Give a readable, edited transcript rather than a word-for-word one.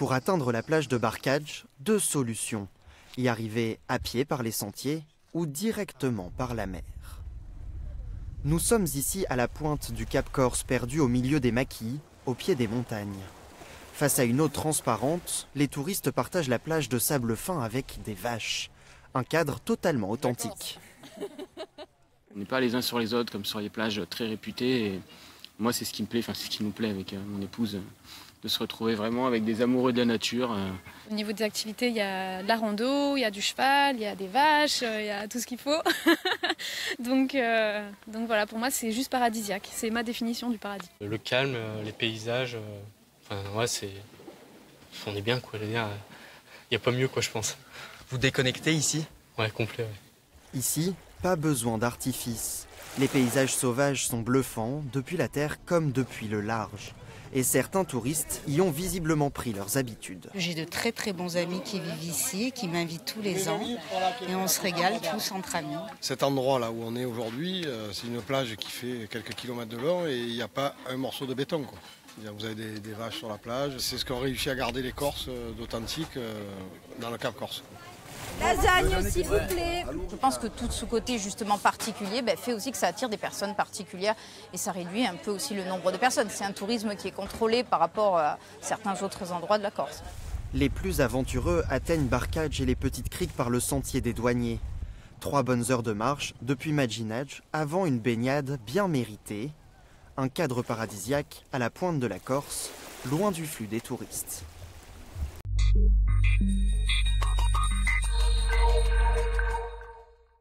Pour atteindre la plage de Barcadj, deux solutions. Y arriver à pied par les sentiers ou directement par la mer. Nous sommes ici à la pointe du Cap Corse, perdu au milieu des maquis, au pied des montagnes. Face à une eau transparente, les touristes partagent la plage de sable fin avec des vaches. Un cadre totalement authentique. On n'est pas les uns sur les autres comme sur les plages très réputées. Et moi, c'est ce qui me plaît, enfin c'est ce qui nous plaît avec mon épouse, de se retrouver vraiment avec des amoureux de la nature. Au niveau des activités, il y a de la rando, il y a du cheval, il y a des vaches, il y a tout ce qu'il faut. donc voilà, pour moi, c'est juste paradisiaque. C'est ma définition du paradis. Le calme, les paysages, on est bien quoi. Il n'y a pas mieux quoi, je pense. Vous déconnectez ici? Ouais, complet. Ouais. Ici, pas besoin d'artifice. Les paysages sauvages sont bluffants, depuis la terre comme depuis le large. Et certains touristes y ont visiblement pris leurs habitudes. J'ai de très très bons amis qui vivent ici et qui m'invitent tous les ans. Et on se régale tous entre amis. Cet endroit-là où on est aujourd'hui, c'est une plage qui fait quelques kilomètres de long et il n'y a pas un morceau de béton, quoi. Vous avez des vaches sur la plage. C'est ce qu'ont réussi à garder les Corses d'authentique dans le Cap Corse. Lasagne, s'il vous plaît. Je pense que tout ce côté justement particulier fait aussi que ça attire des personnes particulières et ça réduit un peu aussi le nombre de personnes. C'est un tourisme qui est contrôlé par rapport à certains autres endroits de la Corse. Les plus aventureux atteignent Barcadj et les petites criques par le sentier des douaniers. 3 bonnes heures de marche depuis Madjinadj avant une baignade bien méritée. Un cadre paradisiaque à la pointe de la Corse, loin du flux des touristes.